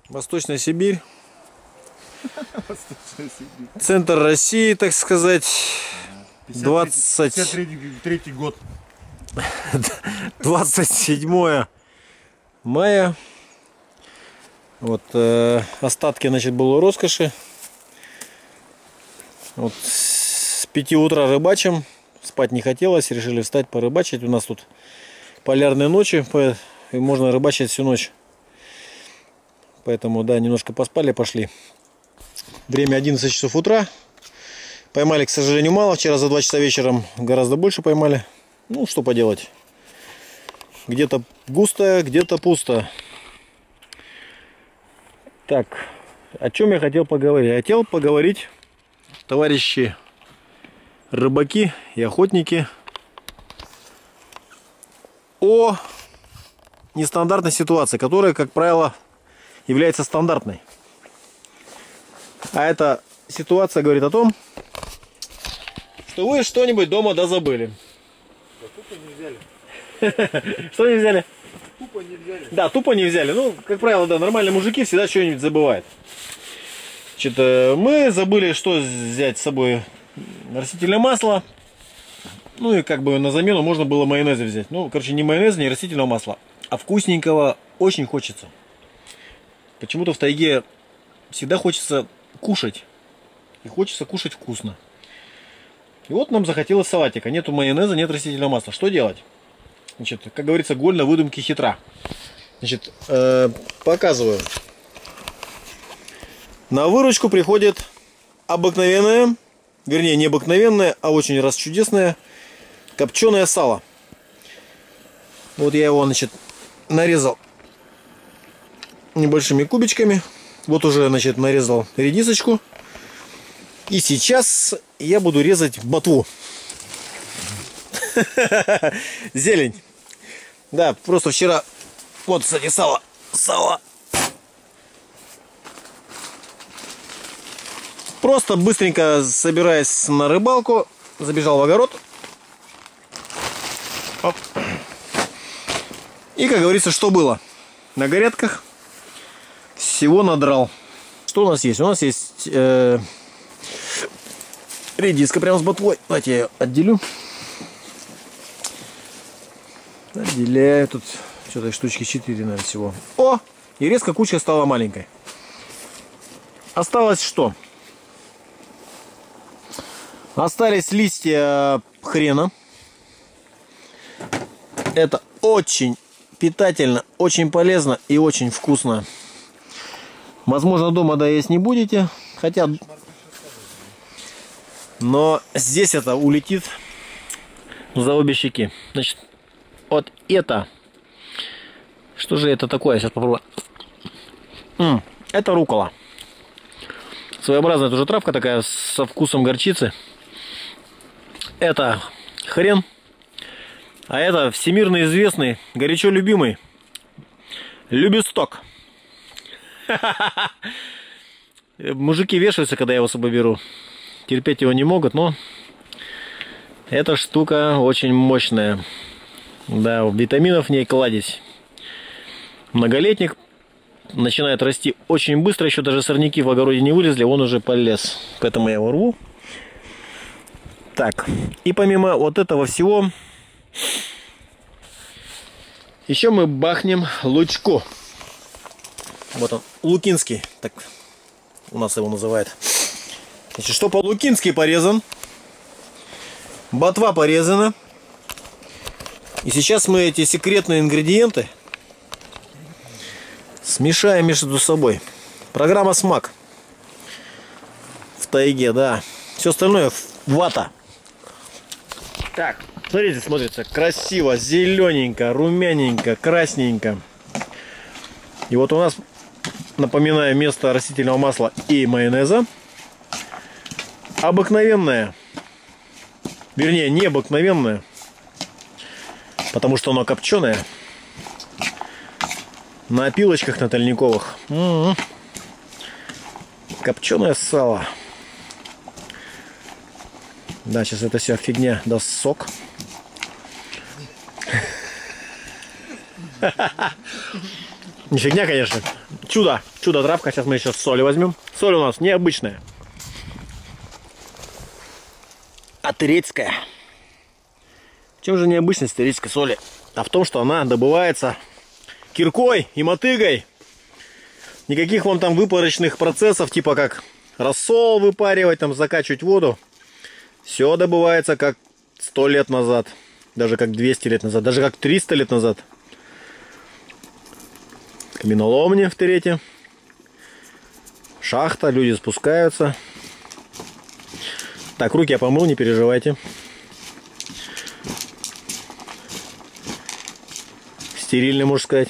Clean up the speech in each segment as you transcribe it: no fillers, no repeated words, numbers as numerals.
Восточная Сибирь. Центр России, так сказать. 53 год. 27 мая. Вот остатки, значит, было роскоши. Вот с 5 утра рыбачим. Спать не хотелось, решили встать порыбачить. У нас тут полярные ночи, и можно рыбачить всю ночь. Поэтому, да, немножко поспали, пошли. Время 11 часов утра. Поймали, к сожалению, мало. Вчера за 2 часа вечером гораздо больше поймали. Ну, что поделать. Где-то густо, где-то пусто. Так, о чем я хотел поговорить? Я хотел поговорить, товарищи рыбаки и охотники, о нестандартной ситуации, которая, как правило, является стандартной. А эта ситуация говорит о том, что вы что-нибудь дома забыли. Да тупо не взяли. Что не взяли? Тупо не взяли. Да, тупо не взяли. Ну, как правило, да, нормальные мужики всегда что-нибудь забывают. Значит, мы забыли, что взять с собой: растительное масло. Ну и как бы на замену можно было майонеза взять. Ну, короче, не майонеза, не растительного масла, а вкусненького очень хочется. Почему-то в тайге всегда хочется кушать. И хочется кушать вкусно. И вот нам захотелось салатика. Нету майонеза, нет растительного масла. Что делать? Значит, как говорится, голь на выдумке хитра. Значит, показываю. На выручку приходит обыкновенное, вернее, не обыкновенное, а очень раз чудесное копченое сало. Вот я его, значит, нарезал небольшими кубичками. Вот уже, значит, нарезал редисочку. И сейчас я буду резать ботву. Зелень. Да, просто вчера... Вот, кстати, сало. Просто быстренько, собираясь на рыбалку, забежал в огород. Оп. И, как говорится, что было? На грядках всего надрал. Что у нас есть? У нас есть редиска прямо с ботвой. Давайте я ее отделю. Отделяю. Тут что-то штучки 4, наверное, всего. О! И резко кучка стала маленькой. Осталось что? Остались листья хрена. Это очень питательно, очень полезно и очень вкусно. Возможно, дома доесть не будете, хотя... Но здесь это улетит за обе щеки. Значит, вот это... Что же это такое? Сейчас попробую. Это руккола. Своеобразная тоже травка такая, со вкусом горчицы. Это хрен. А это всемирно известный, горячо любимый любисток. Мужики вешаются, когда я его с собой беру. Терпеть его не могут, но эта штука очень мощная. Да, витаминов в ней кладезь. Многолетник начинает расти очень быстро. Еще даже сорняки в огороде не вылезли, он уже полез. Поэтому я его рву. Так, и помимо вот этого всего, еще мы бахнем лучку. Вот он, лукинский, так у нас его называют. Значит, что по-лукински порезан. Ботва порезана. И сейчас мы эти секретные ингредиенты смешаем между собой. Программа СМАК в тайге, да. Все остальное вата. Так, смотрите, смотрится красиво, зелененько, румяненько, красненько. И вот у нас, напоминаю, вместо растительного масла и майонеза обыкновенное, вернее, необыкновенное, потому что оно копченое, на опилочках на тальниковых. Копченое сало. Да, сейчас эта вся фигня даст сок. Не фигня, конечно. Чудо. Чудо-травка. Сейчас мы еще соль возьмем. Соль у нас необычная. А турецкая. Чем же необычность турецкой соли? А в том, что она добывается киркой и мотыгой. Никаких вам там выпарочных процессов, типа как рассол выпаривать, там закачивать воду. Все добывается как 100 лет назад. Даже как 200 лет назад. Даже как 300 лет назад. Каменоломни в Терете. Шахта, люди спускаются. Так, руки я помыл, не переживайте. Стерильный, можно сказать.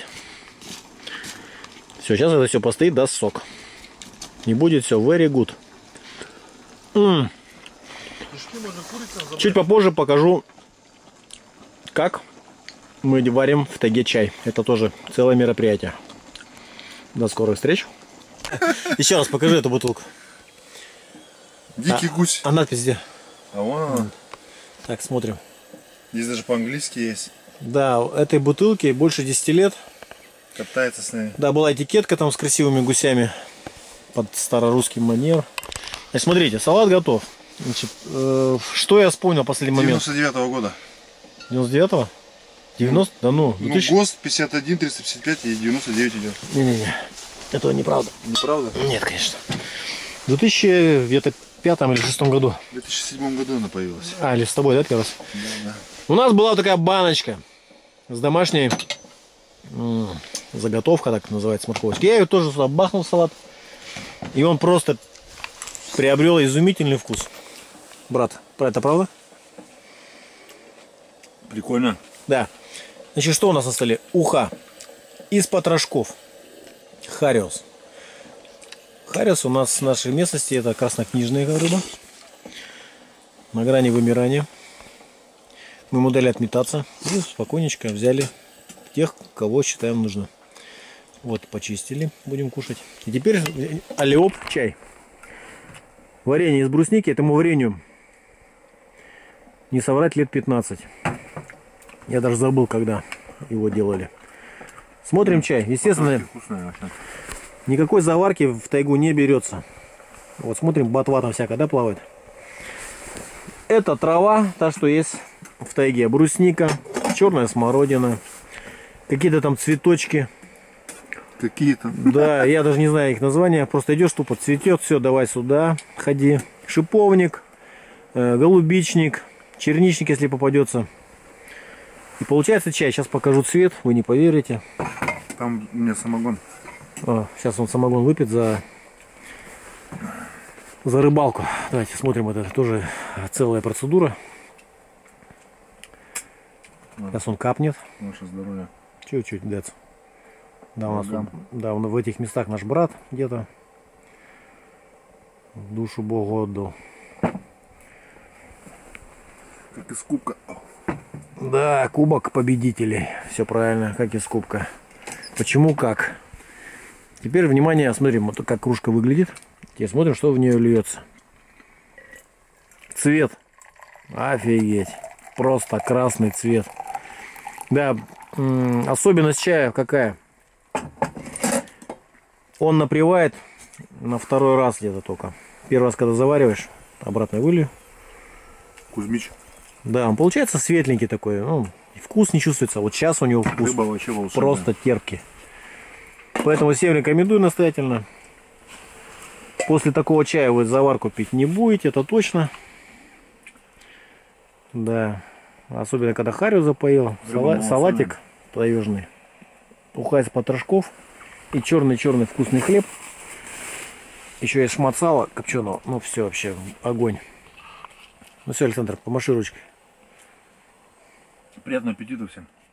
Все, сейчас это все постоит, даст сок. Не будет все very good. Чуть попозже покажу, как мы варим в тайге чай. Это тоже целое мероприятие. До скорых встреч. Еще раз покажи эту бутылку. Дикий гусь. А надпись где? А вон она. Так, смотрим. Здесь даже по-английски есть. Да, этой бутылке больше 10 лет. Катается с ней. Да, была этикетка там с красивыми гусями. Под старорусский манер. Значит, смотрите, салат готов. Значит, что я вспомнил в последний момент? 99-го года. 99-го? 90? Да ну. 2000... Ну, ГОСТ 51, 355 и 99 идет. Не-не-не. Это неправда. Неправда? Нет, конечно. В 2005 или 2006 году. В 2007 году она появилась. А, или с тобой, да, первый раз? Да. У нас была вот такая баночка с домашней заготовка, так называется, морковочки. Я ее тоже сюда бахнул в салат. И он просто приобрел изумительный вкус. Брат, это правда? Прикольно. Да. Значит, что у нас на столе? Уха. Из потрошков. Хариус. Хариус у нас в нашей местности это краснокнижная рыба. На грани вымирания. Мы ему дали отметаться. И спокойненько взяли тех, кого считаем нужно. Вот, почистили. Будем кушать. И теперь алиоп чай. Варенье из брусники. Этому варенью, не соврать, лет 15. Я даже забыл, когда его делали. Смотрим чай. Естественно, никакой заварки в тайгу не берется. Вот смотрим, ботва там всякая, да, плавает. Это трава, та, что есть в тайге. Брусника, черная смородина, какие-то там цветочки. Какие-то. Да, я даже не знаю их названия. Просто идешь, тупо цветет, все, давай сюда, ходи. Шиповник, голубичник, черничник, если попадется. И получается чай. Сейчас покажу цвет, вы не поверите. Там у меня самогон. Сейчас он самогон выпьет за рыбалку. Давайте смотрим, это тоже целая процедура. Сейчас он капнет. Ваше здоровье. Чуть-чуть, дец. Да, у нас да, он в этих местах наш брат где-то душу Богу отдал. Как из кубка. Да, кубок победителей. Все правильно, как из кубка. Почему как? Теперь, внимание, смотрим, вот как кружка выглядит. Теперь смотрим, что в нее льется. Цвет. Офигеть. Просто красный цвет. Да, особенность чая какая? Он напревает на второй раз где-то только. Первый раз, когда завариваешь, обратно вылью. Кузьмич. Да, он получается светленький такой. Ну, вкус не чувствуется. Вот сейчас у него вкус Рыба вообще волшебная. просто терпкий. Поэтому всем рекомендую настоятельно. После такого чая вы заварку пить не будете, это точно. Да. Особенно когда харю запоил. Салатик таежный. Уха из потрошков. И черный-черный вкусный хлеб. Еще есть шмат сала копченого. Ну все, вообще огонь. Ну все, Александр, помаши ручкой. Приятного аппетита всем.